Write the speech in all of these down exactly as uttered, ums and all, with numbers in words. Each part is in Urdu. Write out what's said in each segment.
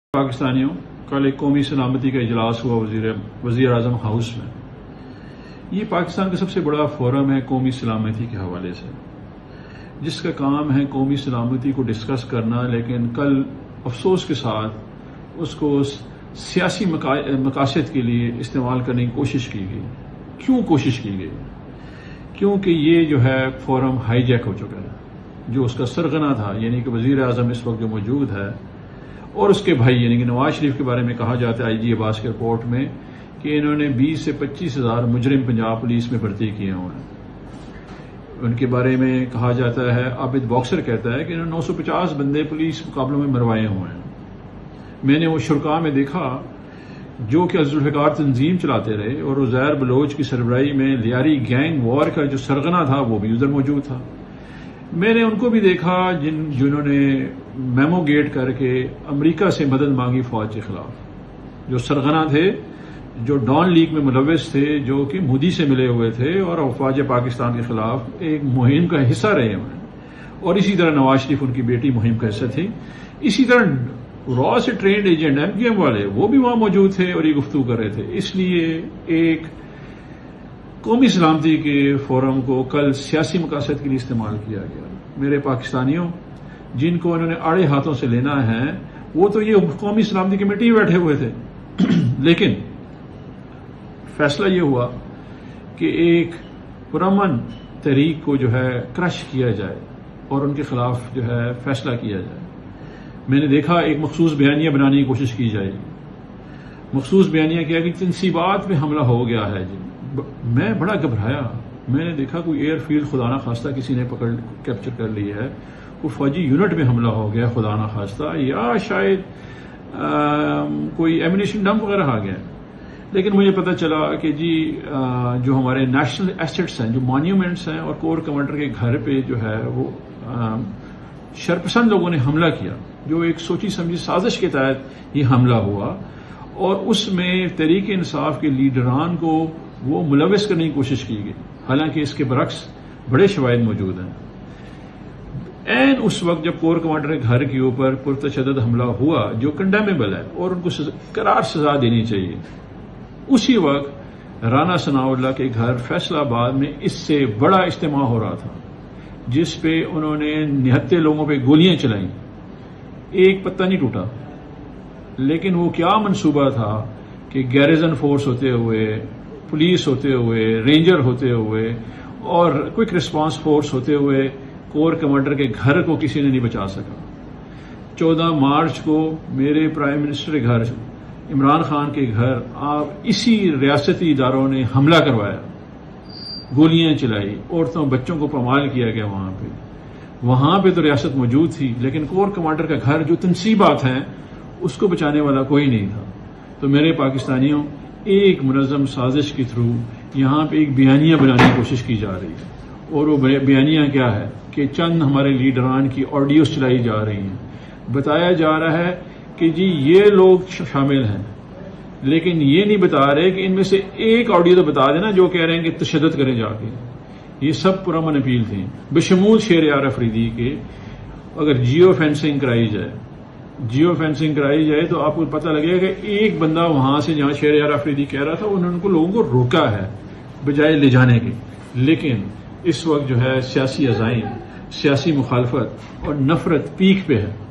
پاکستانیوں، کل ایک قومی سلامتی کا اجلاس ہوا وزیر وزیر اعظم ہاؤس میں۔ یہ پاکستان کا سب سے بڑا فورم ہے قومی سلامتی کے حوالے سے، جس کا کام ہے قومی سلامتی کو ڈسکس کرنا، لیکن کل افسوس کے ساتھ اس کو سیاسی مقاصد کے لیے استعمال کرنے کی کوشش کی گئی۔ کیوں کوشش کی گئی؟ کیونکہ یہ جو ہے فورم ہائی جیک ہو چکا ہے۔ جو اس کا سرغنہ تھا، یعنی کہ وزیر اعظم اس وقت جو موجود ہے اور اس کے بھائی یعنی کہ نواز شریف کے بارے میں کہا جاتا ہے آئی جی عباس کی رپورٹ میں کہ انہوں نے بیس سے پچیس ہزار مجرم پنجاب پولیس میں بھرتی کیے ہوئے ہیں۔ ان کے بارے میں کہا جاتا ہے، عابد باکسر کہتا ہے کہ انہوں نے نو سو پچاس بندے پولیس مقابلوں میں مروائے ہوئے ہیں۔ میں نے وہ شرکاء میں دیکھا جو کہ ذوالفقار تنظیم چلاتے رہے، اور عزیر بلوچ کی سربراہی میں لیاری گینگ وار کا جو سرغنہ تھا وہ بھی ادھر موجود تھا۔ میں نے ان کو بھی دیکھا جن جنہوں نے میمو گیٹ کر کے امریکہ سے مدد مانگی فوج کے خلاف، جو سرغنہ تھے، جو ڈان لیگ میں ملوث تھے، جو کہ مودی سے ملے ہوئے تھے اور افواج پاکستان کے خلاف ایک مہم کا حصہ رہے ہوئے ہیں۔ اور اسی طرح نواز شریف ان کی بیٹی مہم کا حصہ تھی۔ اسی طرح را سے trained agent M Q M والے وہ بھی وہاں موجود تھے اور یہ گفتگو کر رہے تھے۔ اس لیے ایک قومی سلامتی کے فورم کو کل سیاسی مقاصد کے لیے استعمال کیا گیا۔ میرے پاکستانیوں، جن کو انہوں نے آڑے ہاتھوں سے لینا ہے وہ تو یہ قومی سلامتی کمیٹی میں بیٹھے ہوئے تھے، لیکن فیصلہ یہ ہوا کہ ایک پرامن تحریک کو جو ہے کرش کیا جائے اور ان کے خلاف جو ہے فیصلہ کیا جائے۔ میں نے دیکھا ایک مخصوص بیانیہ بنانے کی کوشش کی جائے گی۔ مخصوص بیانیہ کیا کہ تنصیبات پہ حملہ ہو گیا ہے جی۔ میں بڑا گھبرایا۔ میں نے دیکھا کوئی ایئر فیلڈ خدا نہ خواستہ کسی نے پکڑ کیپچر کر لی ہے، کوئی فوجی یونٹ میں حملہ ہو گیا خدا نہ خواستہ، یا شاید کوئی ایمونیشن ڈمپ وغیرہ آ گیا۔ لیکن مجھے پتہ چلا کہ جی جو ہمارے نیشنل ایسٹس ہیں، جو مانیومنٹس ہیں، اور کور کمانڈر کے گھر پہ جو ہے وہ شرپسند لوگوں نے حملہ کیا، جو ایک سوچی سمجھی سازش کے تحت یہ حملہ ہوا، اور اس میں تحریک انصاف کے لیڈران کو وہ ملوث کرنے کی کوشش کی گئی، حالانکہ اس کے برعکس بڑے شواہد موجود ہیں۔ این اس وقت جب کور کمانڈر کے گھر کے اوپر پرتشدد حملہ ہوا جو کنڈیمیبل ہے اور ان کو قرار سزا دینی چاہیے، اسی وقت رانا ثناء اللہ کے گھر فیصل آباد میں اس سے بڑا اجتماع ہو رہا تھا، جس پہ انہوں نے نہتے لوگوں پہ گولیاں چلائیں، ایک پتہ نہیں ٹوٹا۔ لیکن وہ کیا منصوبہ تھا کہ گیریزن فورس ہوتے ہوئے، پولیس ہوتے ہوئے، رینجر ہوتے ہوئے اور کوئک رسپانس فورس ہوتے ہوئے کور کمانڈر کے گھر کو کسی نے نہیں بچا سکا۔ چودہ مارچ کو میرے پرائم منسٹر کے گھر، عمران خان کے گھر، آپ اسی ریاستی اداروں نے حملہ کروایا، گولیاں چلائی، عورتوں بچوں کو پامال کیا گیا۔ وہاں پہ وہاں پہ تو ریاست موجود تھی، لیکن کور کمانڈر کا گھر جو تنصیبات ہیں اس کو بچانے والا کوئی نہیں تھا۔ تو میرے پاکستانیوں، ایک منظم سازش کے تھرو یہاں پہ ایک بیانیہ بنانے کی کوشش کی جا رہی ہے، اور وہ بیانیہ کیا ہے کہ چند ہمارے لیڈران کی آڈیوز چلائی جا رہی ہیں، بتایا جا رہا ہے کہ جی یہ لوگ شامل ہیں، لیکن یہ نہیں بتا رہے کہ ان میں سے ایک آڈیو تو بتا دینا جو کہہ رہے ہیں کہ تشدد کریں جا کے۔ یہ سب پرامن اپیل تھیں، بشمول شہریار افریدی کے۔ اگر جیو فینسنگ کرائی جائے جیو فینسنگ کرائی جائے تو آپ کو پتہ لگے گا کہ ایک بندہ وہاں سے جہاں شہریار افریدی کہہ رہا تھا انہوں نے کو لوگوں کو روکا ہے بجائے لے جانے کے۔ لیکن اس وقت جو ہے سیاسی عزائم، سیاسی مخالفت اور نفرت پیک پہ ہے۔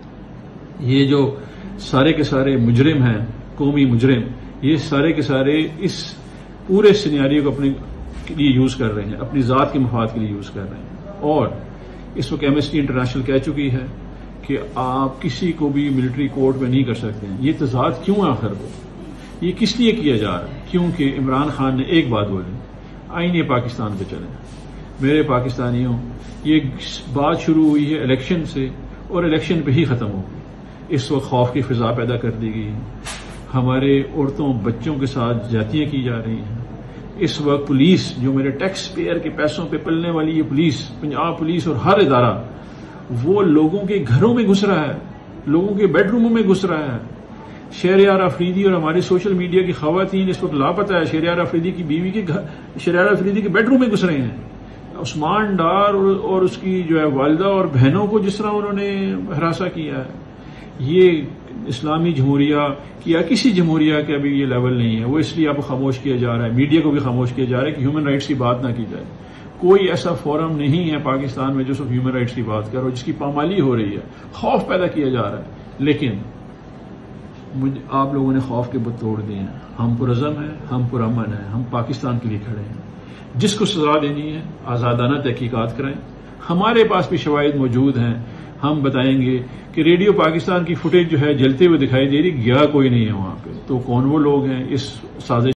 یہ جو سارے کے سارے مجرم ہیں، قومی مجرم، یہ سارے کے سارے اس پورے سینیریو کو اپنے لیے یوز کر رہے ہیں، اپنی ذات کے مفاد کے لیے یوز کر رہے ہیں۔ اور اس وقت ایمنسٹی انٹرنیشنل کہہ چکی ہے کہ آپ کسی کو بھی ملٹری کورٹ میں نہیں کر سکتے ہیں۔ یہ تضاد کیوں ہے آخر کو؟ یہ کس لیے کیا جا رہا ہے؟ کیونکہ عمران خان نے ایک بات بولی، آئین پاکستان پہ چلیں۔ میرے پاکستانیوں، یہ بات شروع ہوئی ہے الیکشن سے اور الیکشن پہ ہی ختم ہوگی۔ اس وقت خوف کی فضا پیدا کر دی گئی، ہمارے عورتوں بچوں کے ساتھ زیادتیاں کی جا رہی ہیں۔ اس وقت پولیس، جو میرے ٹیکس پیئر کے پیسوں پہ پلنے والی یہ پولیس، پنجاب پولیس اور ہر ادارہ، وہ لوگوں کے گھروں میں گھس رہا ہے، لوگوں کے بیڈ روموں میں گھس رہا ہے۔ شہریار افریدی اور ہماری سوشل میڈیا کی خواتین اس وقت لاپتہ ہے۔ شہریار افریدی کی بیوی کے گھر، شہریار افریدی کے بیڈ روم میں گھس رہے ہیں۔ عثمان ڈار اور اس کی جو ہے والدہ اور بہنوں کو جس طرح انہوں نے ہراساں کیا ہے، یہ اسلامی جمہوریہ یا کسی جمہوریہ کا بھی یہ لیول نہیں ہے. وہ اس لیے اب خاموش کیا جا رہا ہے, میڈیا کو بھی خاموش کیا جا رہا ہے کہ ہیومن رائٹس کی بات نہ کی جائے. کوئی ایسا فورم نہیں ہے پاکستان میں جو صرف ہیومن رائٹس کی بات کر رہا ہو, جس کی پامالی ہو رہی ہے, خوف پیدا کیا جا رہا ہے. لیکن آپ لوگوں نے خوف کے بت توڑ دیے ہیں. ہم پرعزم ہیں, ہم پرامن ہیں, ہم پاکستان کے لیے کھڑے ہیں. جس کو سزا دینی ہے آزادانہ تحقیقات کرائیں. ہمارے پاس بھی شواہد موجود ہیں, ہم بتائیں گے کہ ریڈیو پاکستان کی فوٹیج جو ہے جلتے ہوئے دکھائی دے رہی, گیا کوئی نہیں ہے وہاں پہ. تو کون وہ لوگ ہیں اس سازش